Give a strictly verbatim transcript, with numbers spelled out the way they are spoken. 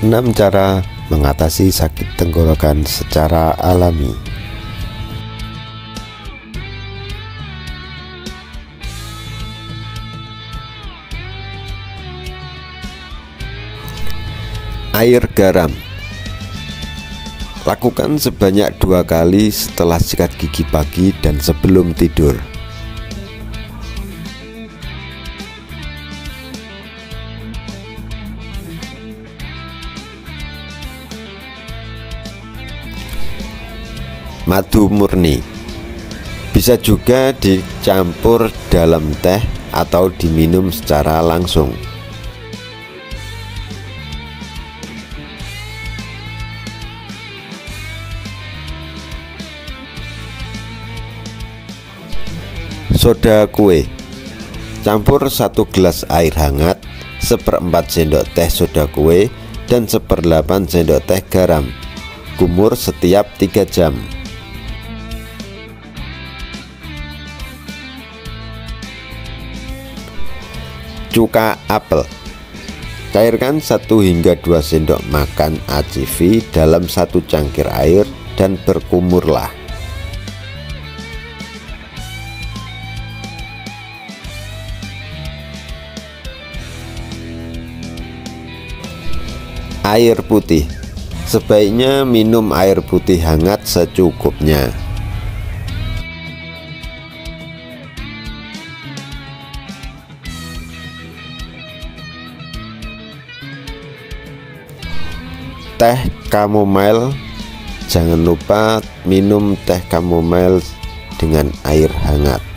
enam cara mengatasi sakit tenggorokan secara alami. Air garam. Lakukan sebanyak dua kali setelah sikat gigi pagi dan sebelum tidur. Madu murni bisa juga dicampur dalam teh atau diminum secara langsung. Soda kue. Campur satu gelas air hangat, seperempat sendok teh soda kue, dan seperdelapan sendok teh garam. Kumur setiap tiga jam. Cuka apel. Cairkan satu hingga dua sendok makan A C V dalam satu cangkir air dan berkumurlah. Air putih. Sebaiknya minum air putih hangat secukupnya. Teh chamomile. Jangan lupa minum teh chamomile dengan air hangat.